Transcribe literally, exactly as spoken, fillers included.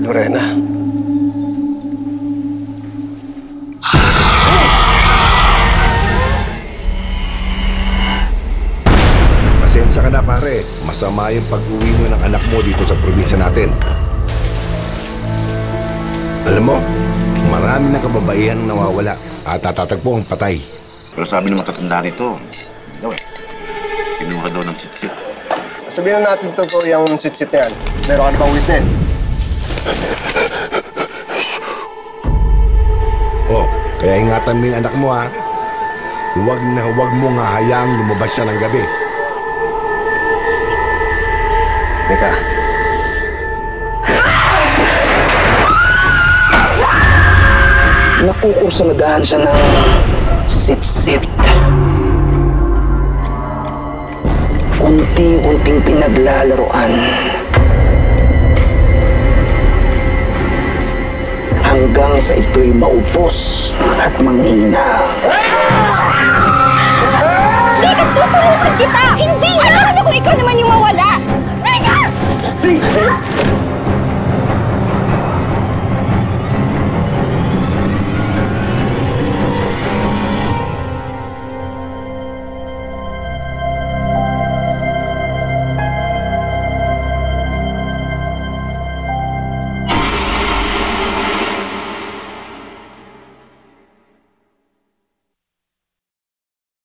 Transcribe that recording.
Lorena. Pasensya ka na pare, masama yung pag-uwi mo ng anak mo dito sa probinsya natin. Alam mo, marami na kababaihan nawawala at tatatagpo ang patay. Pero sabi ng matatanda nito, daw eh, kinuha daw ng sitsit. Sabihin na natin totoo yung sitsit na yan. Meron ka na bang witness? Oh, kaya ingatan mo yung anak mo ha. Huwag na huwag mo nga hayaang lumabas siya ng gabi. Teka. Nakukursagahan siya ng sit-sit. Unti-unting pinaglalaroan. Hanggang sa ito'y maupos at manghina. Hindi ka tutulungan kita! Hindi! Alam mo kung ikaw naman yung mawala! Hindi ka!